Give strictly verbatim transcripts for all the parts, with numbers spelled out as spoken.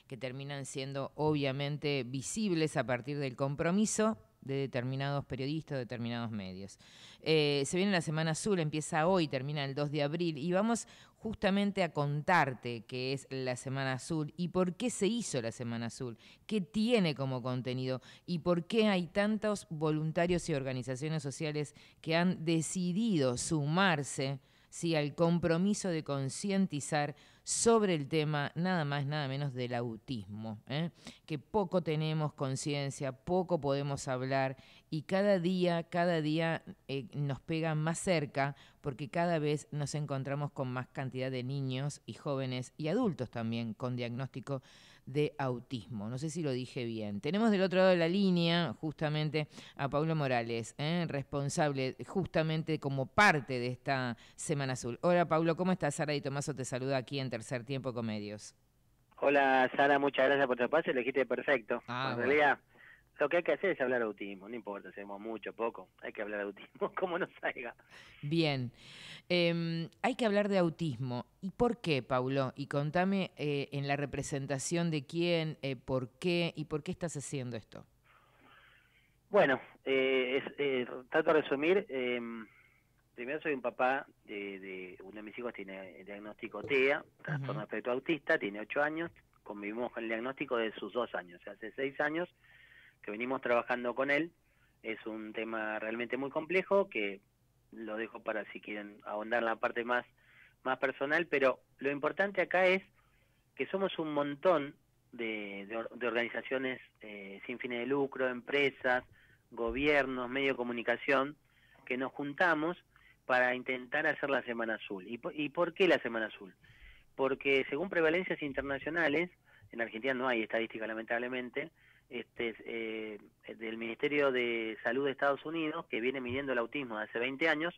que terminan siendo obviamente visibles a partir del compromiso de determinados periodistas, de determinados medios. Eh, se viene la Semana Azul, empieza hoy, termina el dos de abril, y vamos justamente a contarte qué es la Semana Azul y por qué se hizo la Semana Azul, qué tiene como contenido y por qué hay tantos voluntarios y organizaciones sociales que han decidido sumarse, sí, al compromiso de concientizar sobre el tema nada más, nada menos del autismo, ¿eh? Que poco tenemos conciencia, poco podemos hablar y cada día, cada día eh, nos pega más cerca porque cada vez nos encontramos con más cantidad de niños y jóvenes y adultos también con diagnóstico de autismo. No sé si lo dije bien. Tenemos del otro lado de la línea justamente a Paulo Morales, ¿eh? responsable justamente como parte de esta Semana Azul. Hola Paulo, ¿cómo estás? Sara Di Tomaso te saluda aquí en Tercer Tiempo con Medios. Hola Sara, muchas gracias por tu espacio, lo dijiste perfecto. Ah, en bueno. realidad, lo que hay que hacer es hablar de autismo, no importa si hacemos mucho o poco, hay que hablar de autismo, como nos salga. Bien, eh, hay que hablar de autismo. ¿Y por qué, Paulo? Y contame eh, en la representación de quién, eh, por qué y por qué estás haciendo esto. Bueno, eh, es, eh, trato de resumir. Eh, primero soy un papá de, de uno de mis hijos tiene el diagnóstico T E A, trastorno Uh-huh. de espectro autista, tiene ocho años, convivimos con el diagnóstico de sus dos años, o sea, hace seis años que venimos trabajando con él. Es un tema realmente muy complejo que lo dejo para si quieren ahondar en la parte más, más personal, pero lo importante acá es que somos un montón de, de, de organizaciones eh, sin fines de lucro, empresas, gobiernos, medios de comunicación, que nos juntamos para intentar hacer la Semana Azul. ¿Y, ¿Y por qué la Semana Azul? Porque según prevalencias internacionales, en Argentina no hay estadística lamentablemente, este, eh, del Ministerio de Salud de Estados Unidos, que viene midiendo el autismo de hace veinte años,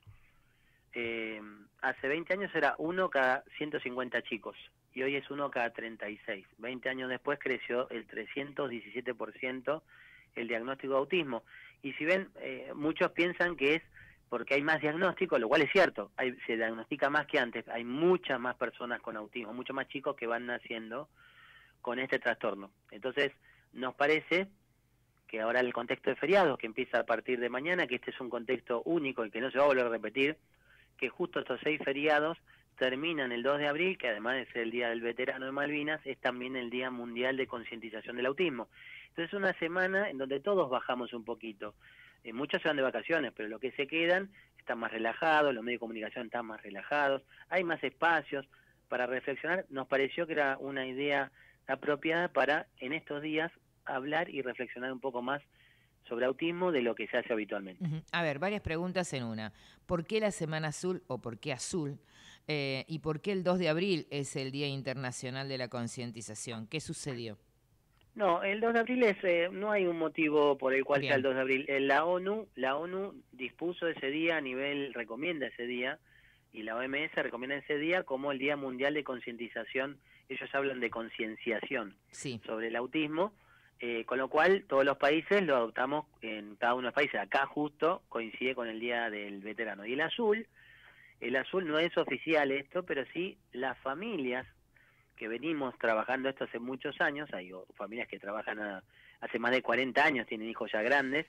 eh, hace veinte años era uno cada ciento cincuenta chicos, y hoy es uno cada treinta y seis. veinte años después creció el trescientos diecisiete por ciento el diagnóstico de autismo. Y si ven, eh, muchos piensan que es porque hay más diagnósticos, lo cual es cierto, hay, se diagnostica más que antes, hay muchas más personas con autismo, muchos más chicos que van naciendo con este trastorno. Entonces, nos parece que ahora el contexto de feriados, que empieza a partir de mañana, que este es un contexto único y que no se va a volver a repetir, que justo estos seis feriados terminan el dos de abril, que además de ser el Día del Veterano de Malvinas, es también el Día Mundial de Concientización del Autismo. Entonces es una semana en donde todos bajamos un poquito. Eh, muchos se van de vacaciones, pero los que se quedan están más relajados, los medios de comunicación están más relajados, hay más espacios para reflexionar. Nos pareció que era una idea apropiada para en estos días hablar y reflexionar un poco más sobre autismo de lo que se hace habitualmente. Uh-huh. A ver, varias preguntas en una. ¿Por qué la Semana Azul o por qué azul? Eh, ¿Y por qué el dos de abril es el Día Internacional de la Concientización? ¿Qué sucedió? No, el dos de abril es, eh, no hay un motivo por el cual Bien. sea el dos de abril. Eh, la ONU, la ONU dispuso ese día a nivel, recomienda ese día, y la O M S recomienda ese día como el Día Mundial de Concientización. Ellos hablan de concienciación Sí. sobre el autismo, eh, con lo cual todos los países lo adoptamos en cada uno de los países. Acá justo coincide con el Día del Veterano. Y el azul, el azul no es oficial esto, pero sí las familias que venimos trabajando esto hace muchos años, hay familias que trabajan a, hace más de cuarenta años, tienen hijos ya grandes,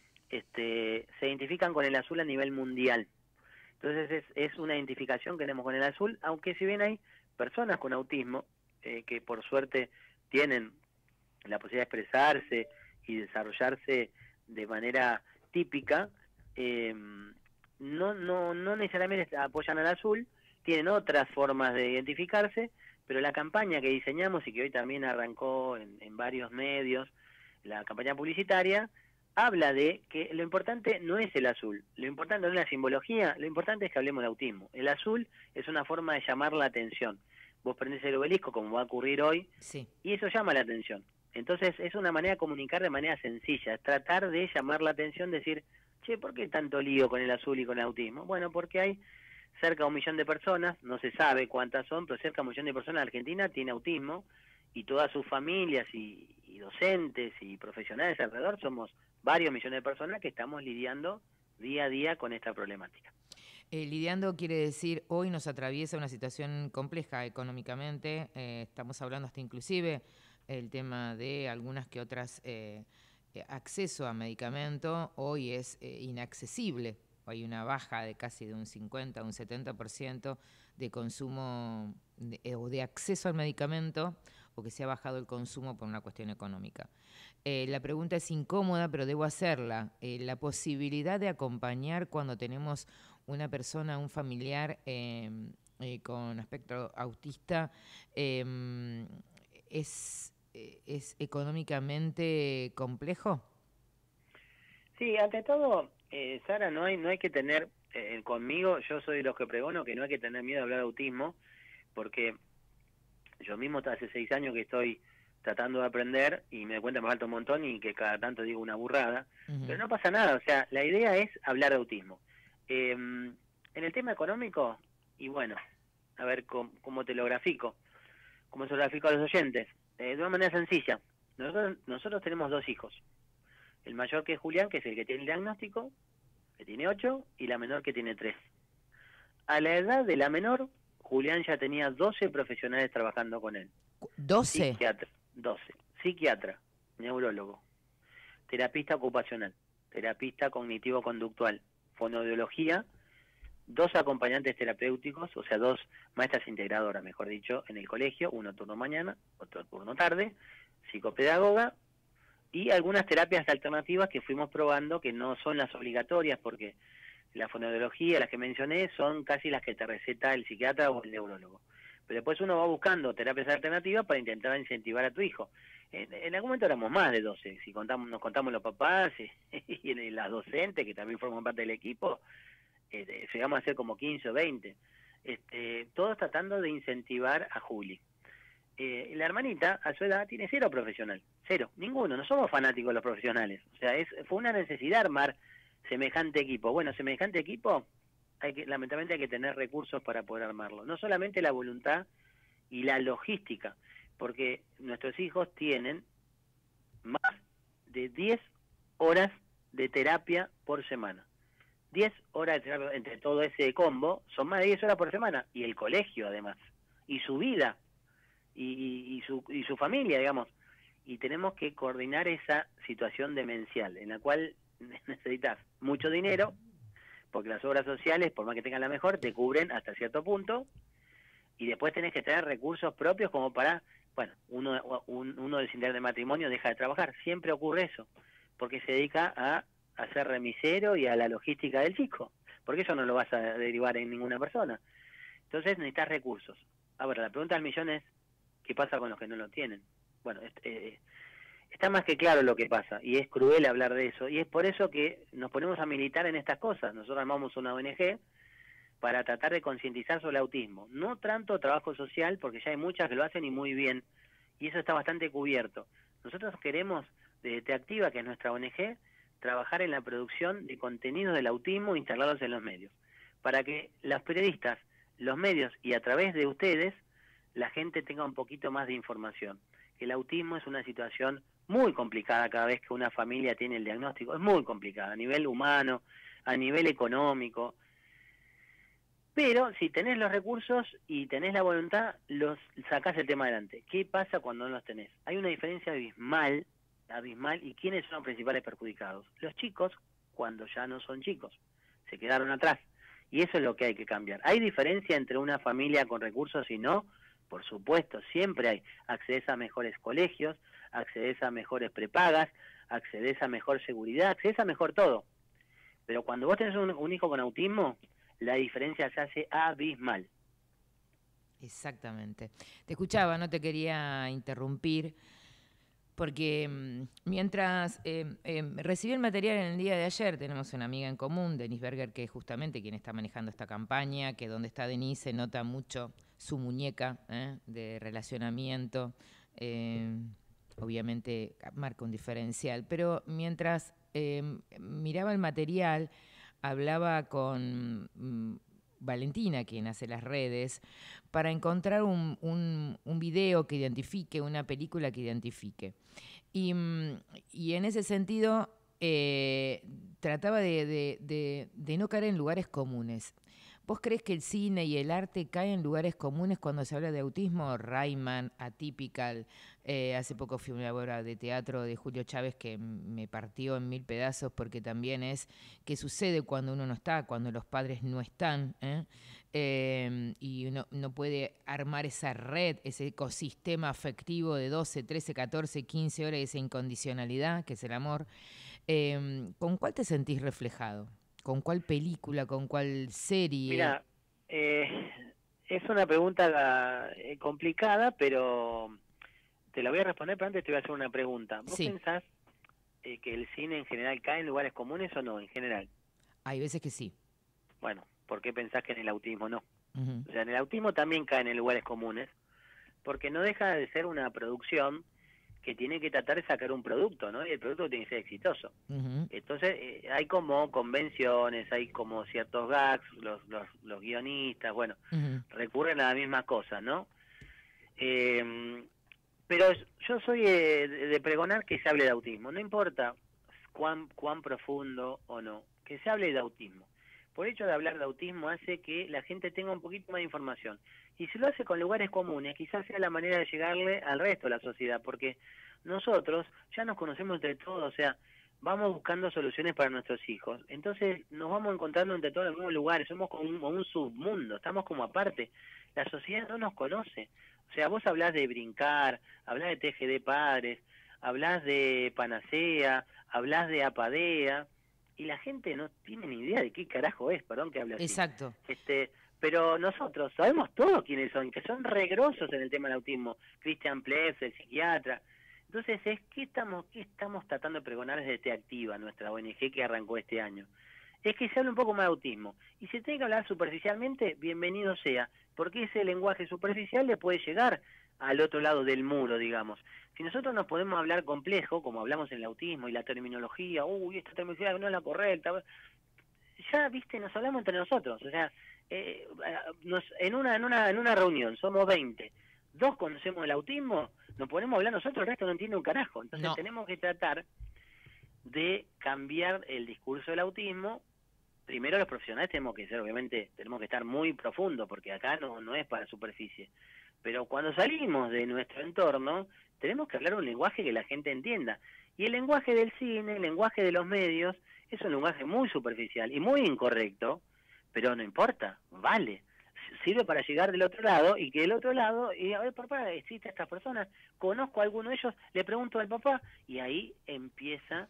este, se identifican con el azul a nivel mundial. Entonces es, es una identificación que tenemos con el azul, aunque si bien hay personas con autismo eh, que por suerte tienen la posibilidad de expresarse y desarrollarse de manera típica, eh, no, no, no necesariamente apoyan al azul, tienen otras formas de identificarse, pero la campaña que diseñamos y que hoy también arrancó en, en varios medios, la campaña publicitaria, habla de que lo importante no es el azul, lo importante no es la simbología, lo importante es que hablemos de autismo. El azul es una forma de llamar la atención. Vos prendés el obelisco, como va a ocurrir hoy, sí, y eso llama la atención. Entonces es una manera de comunicar de manera sencilla, es tratar de llamar la atención, decir, che, ¿por qué tanto lío con el azul y con el autismo? Bueno, porque hay cerca de un millón de personas, no se sabe cuántas son, pero cerca de un millón de personas en Argentina tiene autismo, y todas sus familias y, y docentes y profesionales alrededor somos varios millones de personas que estamos lidiando día a día con esta problemática. Eh, lidiando quiere decir, hoy nos atraviesa una situación compleja económicamente, eh, estamos hablando hasta inclusive el tema de algunas que otras eh, eh, acceso a medicamento hoy es eh, inaccesible. Hay una baja de casi de un cincuenta, un setenta por ciento de consumo de, eh, o de acceso al medicamento, o que se ha bajado el consumo por una cuestión económica. Eh, la pregunta es incómoda, pero debo hacerla. Eh, la posibilidad de acompañar cuando tenemos una persona, un familiar eh, eh, con espectro autista, eh, es, es económicamente complejo. Sí, ante todo, eh, Sara, no hay no hay que tener, eh, conmigo, yo soy de los que pregono que no hay que tener miedo a hablar de autismo, porque yo mismo hace seis años que estoy tratando de aprender y me doy cuenta que me falta un montón y que cada tanto digo una burrada, uh-huh. Pero no pasa nada, o sea, la idea es hablar de autismo. Eh, en el tema económico, y bueno, a ver cómo, cómo te lo grafico, cómo se lo grafico a los oyentes, eh, de una manera sencilla. Nosotros, nosotros tenemos dos hijos. El mayor, que es Julián, que es el que tiene el diagnóstico, que tiene ocho, y la menor, que tiene tres. A la edad de la menor, Julián ya tenía doce profesionales trabajando con él. ¿doce? Psiquiatra, doce. Psiquiatra, neurólogo, terapista ocupacional, terapista cognitivo-conductual, fonoaudiología, dos acompañantes terapéuticos, o sea, dos maestras integradoras, mejor dicho, en el colegio, uno turno mañana, otro turno tarde, psicopedagoga, y algunas terapias alternativas que fuimos probando, que no son las obligatorias, porque la fonoaudiología, las que mencioné, son casi las que te receta el psiquiatra o el neurólogo. Pero después uno va buscando terapias alternativas para intentar incentivar a tu hijo. En, en algún momento éramos más de doce, si contamos, nos contamos los papás y, y las docentes, que también forman parte del equipo, eh, llegamos a ser como quince o veinte. Este, todos tratando de incentivar a Juli. Eh, la hermanita, a su edad, tiene cero profesional, cero, ninguno, no somos fanáticos de los profesionales, o sea, es fue una necesidad armar semejante equipo. Bueno, semejante equipo, hay que lamentablemente hay que tener recursos para poder armarlo, no solamente la voluntad y la logística, porque nuestros hijos tienen más de diez horas de terapia por semana. diez horas de terapia, entre todo ese combo, son más de diez horas por semana, y el colegio además, y su vida, Y, y, y, su, y su familia, digamos, y tenemos que coordinar esa situación demencial, en la cual necesitas mucho dinero, porque las obras sociales, por más que tengan la mejor, te cubren hasta cierto punto, y después tenés que tener recursos propios como para, bueno, uno, un, uno del sindicato de matrimonio deja de trabajar, siempre ocurre eso, porque se dedica a, a ser remisero y a la logística del chico, porque eso no lo vas a derivar en ninguna persona. Entonces necesitas recursos. Ahora, la pregunta del millón es, ¿qué pasa con los que no lo tienen? Bueno, eh, está más que claro lo que pasa, y es cruel hablar de eso, y es por eso que nos ponemos a militar en estas cosas. Nosotros armamos una O N G para tratar de concientizar sobre el autismo. No tanto trabajo social, porque ya hay muchas que lo hacen y muy bien, y eso está bastante cubierto. Nosotros queremos, desde Te Activa, que es nuestra O N G, trabajar en la producción de contenidos del autismo instalados en los medios, para que los periodistas, los medios y a través de ustedes, la gente tenga un poquito más de información. El autismo es una situación muy complicada cada vez que una familia tiene el diagnóstico, es muy complicada a nivel humano, a nivel económico, pero si tenés los recursos y tenés la voluntad, los sacás el tema adelante. ¿Qué pasa cuando no los tenés? Hay una diferencia abismal, abismal, y ¿quiénes son los principales perjudicados? Los chicos, cuando ya no son chicos, se quedaron atrás, y eso es lo que hay que cambiar. ¿Hay diferencia entre una familia con recursos y no? Por supuesto, siempre hay. Accedes a mejores colegios, accedes a mejores prepagas, accedes a mejor seguridad, accedes a mejor todo. Pero cuando vos tenés un, un hijo con autismo, la diferencia se hace abismal. Exactamente. Te escuchaba, no te quería interrumpir, porque mmm, mientras eh, eh, recibí el material en el día de ayer, tenemos una amiga en común, Denise Berger, que es justamente quien está manejando esta campaña, que donde está Denise se nota mucho su muñeca ¿eh? de relacionamiento, eh, obviamente marca un diferencial, pero mientras eh, miraba el material, hablaba con mmm, Valentina, quien hace las redes, para encontrar un, un, un video que identifique, una película que identifique. Y, y en ese sentido, eh, trataba de, de, de, de no caer en lugares comunes. ¿Vos crees que el cine y el arte caen en lugares comunes cuando se habla de autismo? Rayman, Atypical, eh, hace poco fui a una obra de teatro de Julio Chávez que me partió en mil pedazos porque también es qué sucede cuando uno no está, cuando los padres no están, ¿eh? Eh, y uno no puede armar esa red, ese ecosistema afectivo de doce, trece, catorce, quince horas, esa incondicionalidad que es el amor. Eh, ¿Con cuál te sentís reflejado? ¿Con cuál película, con cuál serie? Mira, eh, es una pregunta eh, complicada, pero te la voy a responder, pero antes te voy a hacer una pregunta. ¿Vos Sí, pensás eh, que el cine en general cae en lugares comunes o no, en general? hay veces que sí. Bueno, ¿por qué pensás que en el autismo no? Ujú, O sea, en el autismo también caen en lugares comunes, porque no deja de ser una producción que tiene que tratar de sacar un producto, ¿no? Y el producto tiene que ser exitoso. ujú, Entonces, eh, hay como convenciones, hay como ciertos gags, los, los, los guionistas, bueno, ujú. recurren a la misma cosa, ¿no? Eh, pero yo soy eh, de de pregonar que se hable de autismo, no importa cuán, cuán profundo o no, que se hable de autismo. Por hecho de hablar de autismo hace que la gente tenga un poquito más de información. Y si lo hace con lugares comunes, quizás sea la manera de llegarle al resto de la sociedad, porque nosotros ya nos conocemos entre todos, o sea, vamos buscando soluciones para nuestros hijos. Entonces nos vamos encontrando entre todos en los mismos lugares, somos como un, como un submundo, estamos como aparte. La sociedad no nos conoce. O sea, vos hablás de brincar, hablás de T G D Padres, hablás de Panacea, hablás de Apadea, y la gente no tiene ni idea de qué carajo es, perdón que hable así. Exacto. Este, pero nosotros sabemos todos quiénes son, que son regrosos en el tema del autismo. Christian Plebs, el psiquiatra. Entonces, es ¿qué estamos, qué estamos tratando de pregonar desde Te Activa, nuestra O N G que arrancó este año? Es que se hable un poco más de autismo. Y si tiene que hablar superficialmente, bienvenido sea, porque ese lenguaje superficial le puede llegar al otro lado del muro, digamos. Si nosotros nos podemos hablar complejo, como hablamos en el autismo y la terminología, uy, esta terminología no es la correcta, ya, viste, nos hablamos entre nosotros, o sea, eh, nos, en una en una en una reunión somos veinte, dos conocemos el autismo, nos ponemos a hablar nosotros, el resto no entiende un carajo. Entonces No. tenemos que tratar de cambiar el discurso del autismo. Primero los profesionales tenemos que ser, obviamente, tenemos que estar muy profundo, porque acá no, no es para superficie. Pero cuando salimos de nuestro entorno, tenemos que hablar un lenguaje que la gente entienda. Y el lenguaje del cine, el lenguaje de los medios, es un lenguaje muy superficial y muy incorrecto, pero no importa, vale. Sirve para llegar del otro lado y que del otro lado, y a ver, papá, existe esta persona, conozco a alguno de ellos, le pregunto al papá, y ahí empieza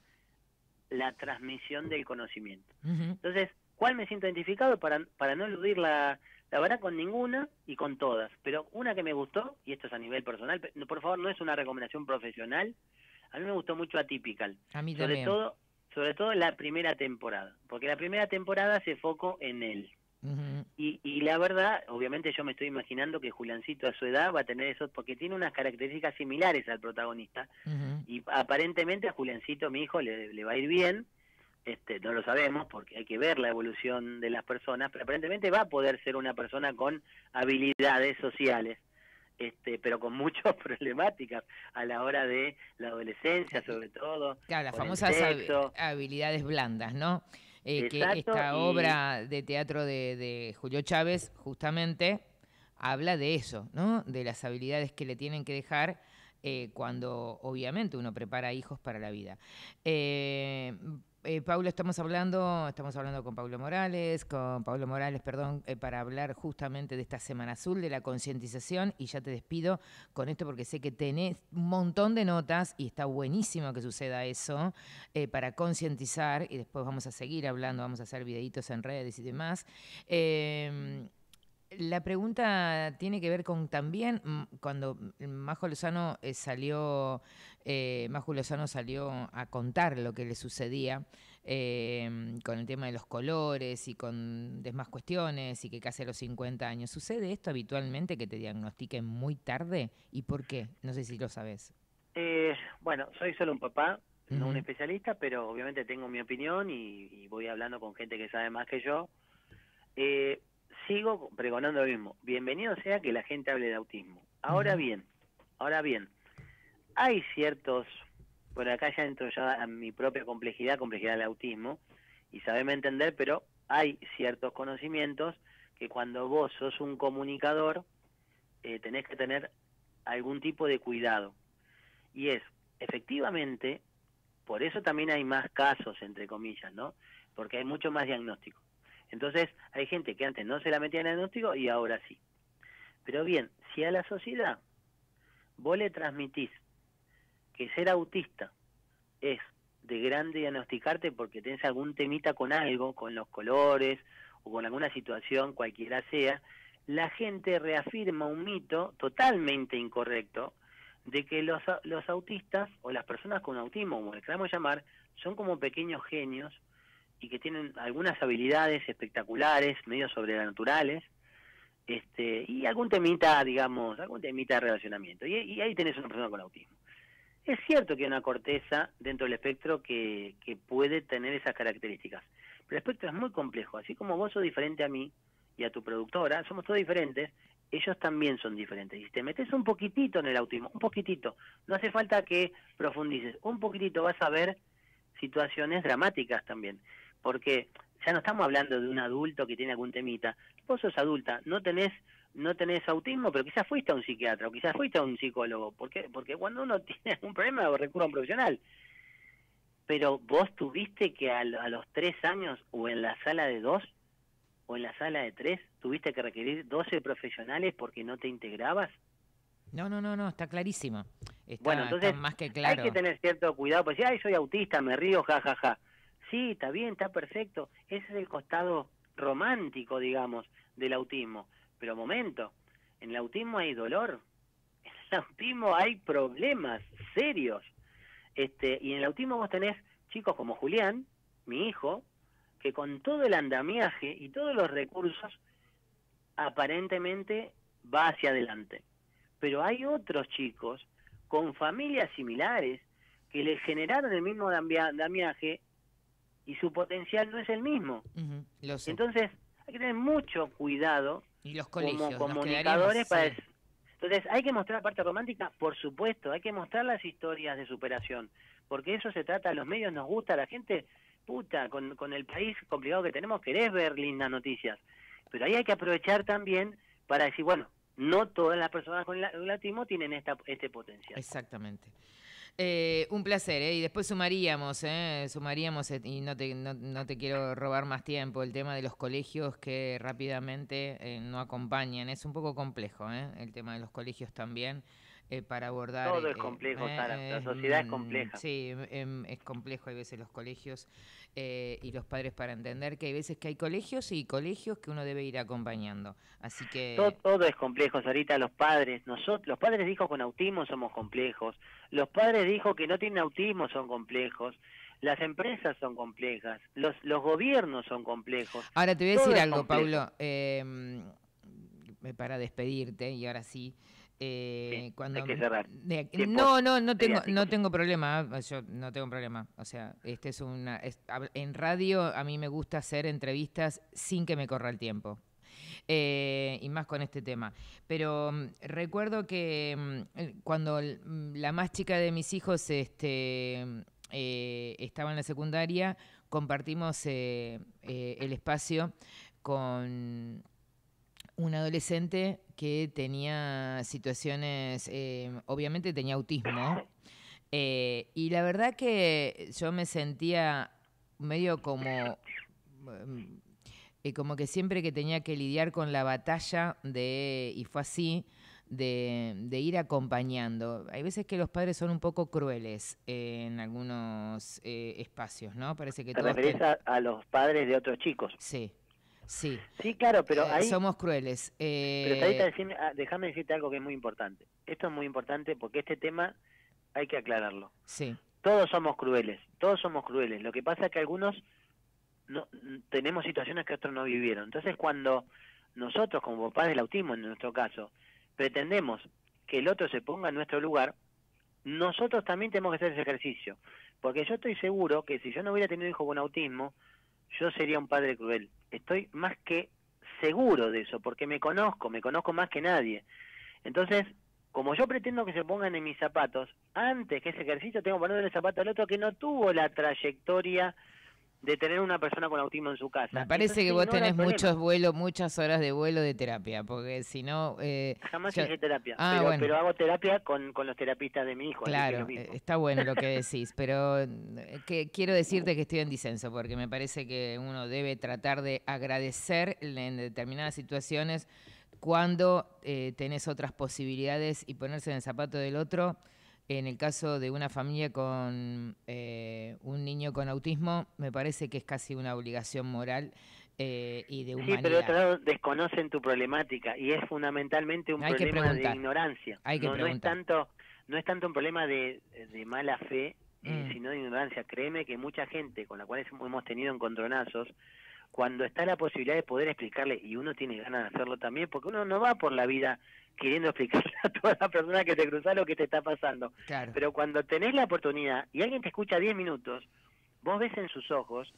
la transmisión del conocimiento. Ujú. Entonces, ¿cuál me siento identificado? Para, para no eludir la, la verdad con ninguna y con todas, pero una que me gustó, y esto es a nivel personal, por favor, no es una recomendación profesional, a mí me gustó mucho Atypical, A mí sobre también. todo, sobre todo la primera temporada, porque la primera temporada se enfocó en él. Ujú. Y, y la verdad, obviamente yo me estoy imaginando que Juliancito a su edad va a tener eso, porque tiene unas características similares al protagonista, Ujú. y aparentemente a Juliancito, mi hijo, le, le va a ir bien, este, no lo sabemos porque hay que ver la evolución de las personas, pero aparentemente va a poder ser una persona con habilidades sociales, este, pero con muchas problemáticas a la hora de la adolescencia, sobre todo, Claro, las con el famosas habi- sexo. habilidades blandas, ¿no? Eh, que Exacto. esta Y obra de teatro de, de Julio Chávez justamente habla de eso, ¿no? De las habilidades que le tienen que dejar eh, cuando obviamente uno prepara hijos para la vida. Eh, eh, Paulo, estamos hablando, estamos hablando con Paulo Morales, con Paulo Morales, perdón, eh, para hablar justamente de esta Semana Azul, de la concientización, y ya te despido con esto porque sé que tenés un montón de notas y está buenísimo que suceda eso eh, para concientizar, y después vamos a seguir hablando, vamos a hacer videitos en redes y demás. Eh, la pregunta tiene que ver con también mm, cuando Majo Lozano eh, salió, eh, Majo Lozano salió a contar lo que le sucedía eh, con el tema de los colores y con demás cuestiones y que casi a los cincuenta años. ¿Sucede esto habitualmente que te diagnostiquen muy tarde? ¿Y por qué? No sé si lo sabes. eh, bueno, soy solo un papá, no un Ujú, especialista, pero obviamente tengo mi opinión y, y voy hablando con gente que sabe más que yo. Eh, Sigo pregonando lo mismo. Bienvenido sea que la gente hable de autismo. Ahora ujú, bien, ahora bien, hay ciertos, por acá ya entro ya a mi propia complejidad, complejidad del autismo, y sabeme entender, pero hay ciertos conocimientos que cuando vos sos un comunicador, eh, tenés que tener algún tipo de cuidado. Y es, efectivamente, por eso también hay más casos, entre comillas, ¿no? Porque hay mucho más diagnóstico. Entonces, hay gente que antes no se la metía en el diagnóstico y ahora sí. Pero bien, si a la sociedad vos le transmitís que ser autista es de grande diagnosticarte porque tenés algún temita con algo, con los colores o con alguna situación, cualquiera sea, la gente reafirma un mito totalmente incorrecto de que los, los autistas o las personas con autismo, como le queramos llamar, son como pequeños genios y que tienen algunas habilidades espectaculares, medio sobrenaturales, este, y algún temita, digamos, algún temita de relacionamiento. Y, y ahí tenés una persona con autismo. Es cierto que hay una corteza dentro del espectro que, que puede tener esas características, pero el espectro es muy complejo. Así como vos sos diferente a mí y a tu productora, somos todos diferentes, ellos también son diferentes. Y si te metes un poquitito en el autismo, un poquitito, no hace falta que profundices, un poquitito vas a ver situaciones dramáticas también, porque ya no estamos hablando de un adulto que tiene algún temita. Vos sos adulta, no tenés no tenés autismo, pero quizás fuiste a un psiquiatra o quizás fuiste a un psicólogo. ¿Por qué? Porque cuando uno tiene algún problema recurre a un profesional. Pero vos tuviste que a, a los tres años o en la sala de dos o en la sala de tres tuviste que requerir doce profesionales porque no te integrabas. No, no, no, no, está clarísimo. Está, bueno, entonces está más que claro. Hay que tener cierto cuidado, pues si ay, soy autista, me río, jajaja. Ja, ja. Sí, está bien, está perfecto. Ese es el costado romántico, digamos, del autismo. Pero momento, en el autismo hay dolor, en el autismo hay problemas serios. Este, y en el autismo vos tenés chicos como Julián, mi hijo, que con todo el andamiaje y todos los recursos aparentemente va hacia adelante. Pero hay otros chicos con familias similares que le generaron el mismo andamiaje y su potencial no es el mismo. Uh-huh, lo sé. Entonces hay que tener mucho cuidado y los colegios, como comunicadores para sí. Entonces hay que mostrar la parte romántica, por supuesto, hay que mostrar las historias de superación, porque eso se trata, a los medios nos gusta, a la gente, puta, con, con el país complicado que tenemos, querés ver lindas noticias, pero ahí hay que aprovechar también para decir, bueno, no todas las personas con el autismo tienen esta, este potencial. Exactamente. Eh, un placer, ¿eh? Y después sumaríamos, ¿eh? Sumaríamos, eh, y no te, no, no te quiero robar más tiempo, el tema de los colegios que rápidamente eh, no acompañan. Es un poco complejo, ¿eh? El tema de los colegios también, eh, para abordar... Todo es eh, complejo, eh, Sara, la eh, sociedad es compleja. Sí, eh, es complejo, hay veces los colegios eh, y los padres para entender que hay veces que hay colegios y colegios que uno debe ir acompañando. Así que... Todo, todo es complejo, Sarita, los padres, nosotros, los padres de hijos con autismo somos complejos, los padres de hijos que no tienen autismo son complejos, las empresas son complejas, los, los gobiernos son complejos. Ahora te voy a todo decir es algo, complejo. Paulo, eh, para despedirte, y ahora sí. Eh, sí cuando hay que cerrar. De, no, no, no tengo, no tengo problema, yo no tengo problema. O sea, este es una, es, en radio a mí me gusta hacer entrevistas sin que me corra el tiempo. Eh, y más con este tema. Pero um, recuerdo que um, cuando la más chica de mis hijos este, eh, estaba en la secundaria, compartimos eh, eh, el espacio con un adolescente que tenía situaciones, eh, obviamente tenía autismo, eh, y la verdad que yo me sentía medio como... Um, Eh, como que siempre que tenía que lidiar con la batalla de, y fue así, de, de ir acompañando. Hay veces que los padres son un poco crueles eh, en algunos eh, espacios, ¿no? Parece que ¿Te todos referís ten... a, a los padres de otros chicos? Sí, sí. Sí, claro, pero ahí... Eh, somos crueles. Eh... Pero Sarita, decime, déjame decirte algo que es muy importante. Esto es muy importante porque este tema hay que aclararlo. Sí. Todos somos crueles, todos somos crueles. Lo que pasa es que algunos... no tenemos situaciones que otros no vivieron. Entonces, cuando nosotros, como papás del autismo, en nuestro caso, pretendemos que el otro se ponga en nuestro lugar, nosotros también tenemos que hacer ese ejercicio. Porque yo estoy seguro que si yo no hubiera tenido hijo con autismo, yo sería un padre cruel. Estoy más que seguro de eso, porque me conozco, me conozco más que nadie. Entonces, como yo pretendo que se pongan en mis zapatos, antes que ese ejercicio tengo que poner el zapato al otro que no tuvo la trayectoria de tener una persona con autismo en su casa. Me parece Entonces, que vos no tenés problema. muchos vuelos, muchas horas de vuelo de terapia, porque si no... Eh, Jamás yo... hice terapia, ah, pero, bueno. pero hago terapia con, con los terapistas de mi hijo. Claro, así que es lo mismo. está bueno lo que decís, pero que quiero decirte que estoy en disenso, porque me parece que uno debe tratar de agradecer en determinadas situaciones cuando eh, tenés otras posibilidades y ponerse en el zapato del otro. En el caso de una familia con eh, un niño con autismo, me parece que es casi una obligación moral eh, y de humanidad. Sí, pero de otro lado desconocen tu problemática y es fundamentalmente un Hay que problema de preguntar. ignorancia. Hay que no, no es preguntar. tanto, no es tanto un problema de, de mala fe, eh, Mm. sino de ignorancia. Créeme que mucha gente con la cual hemos tenido encontronazos, cuando está la posibilidad de poder explicarle, y uno tiene ganas de hacerlo también, porque uno no va por la vida queriendo explicarle a toda la persona que te cruza lo que te está pasando. Claro. Pero cuando tenés la oportunidad y alguien te escucha diez minutos, vos ves en sus ojos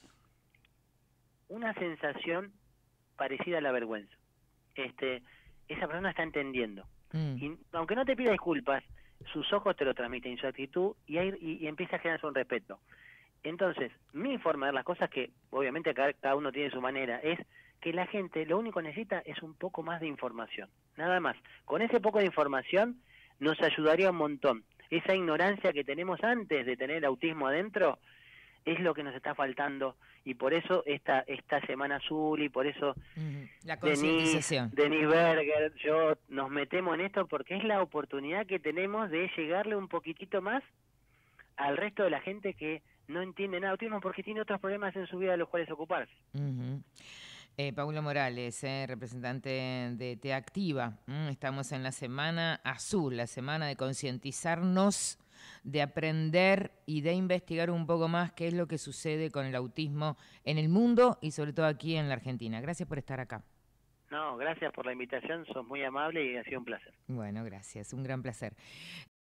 una sensación parecida a la vergüenza. Este, esa persona está entendiendo. Mm. Y aunque no te pida disculpas, sus ojos te lo transmiten, su actitud, y, hay, y, y empieza a generarse un respeto. Entonces, mi forma de ver las cosas, que obviamente cada, cada uno tiene su manera, es que la gente lo único que necesita es un poco más de información, nada más. Con ese poco de información nos ayudaría un montón. Esa ignorancia que tenemos antes de tener autismo adentro es lo que nos está faltando, y por eso esta esta Semana Azul, y por eso Mm, la concientización. Denis, Denis Berger, yo nos metemos en esto porque es la oportunidad que tenemos de llegarle un poquitito más al resto de la gente que no entiende nada de autismo porque tiene otros problemas en su vida de los cuales ocuparse. Uh-huh. eh, Paulo Morales, eh, representante de Te Activa. Mm, estamos en la Semana Azul, la semana de concientizarnos, de aprender y de investigar un poco más qué es lo que sucede con el autismo en el mundo y sobre todo aquí en la Argentina. Gracias por estar acá. No, gracias por la invitación, sos muy amable y ha sido un placer. Bueno, gracias, un gran placer.